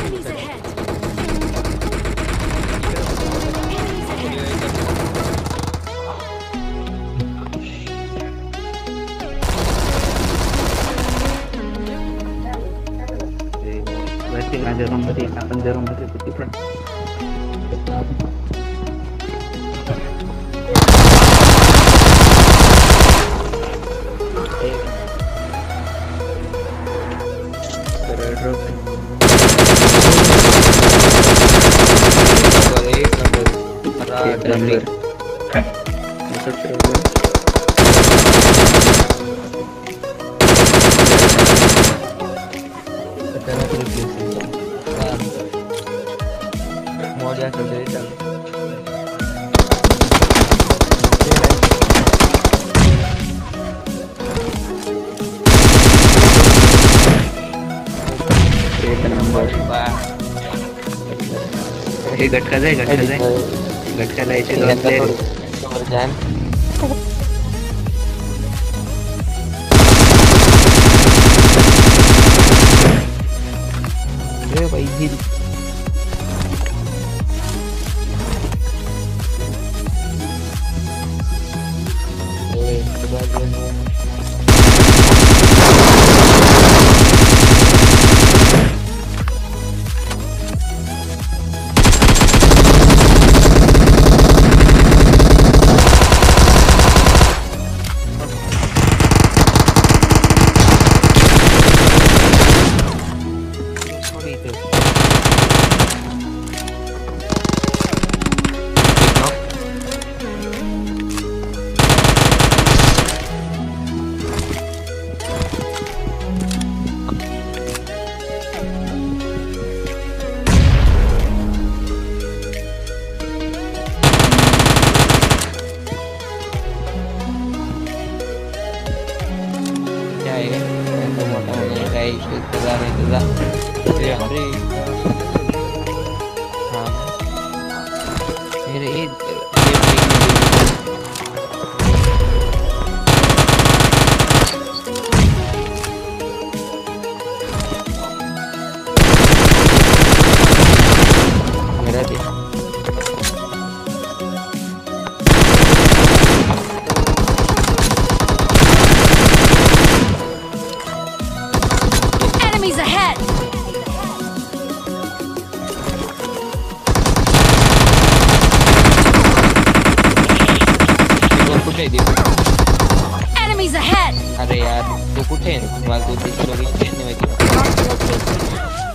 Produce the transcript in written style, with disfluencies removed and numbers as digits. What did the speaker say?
Enemies ahead. Enemies Berarti ada orang berarti akan ada orang berarti kita. Gatka जाए गटका लायचे दोन player जान रे भाई हिल ओए ahead. अरे यार तू कुठे आहे मला तू दिसलो की नाही माहिती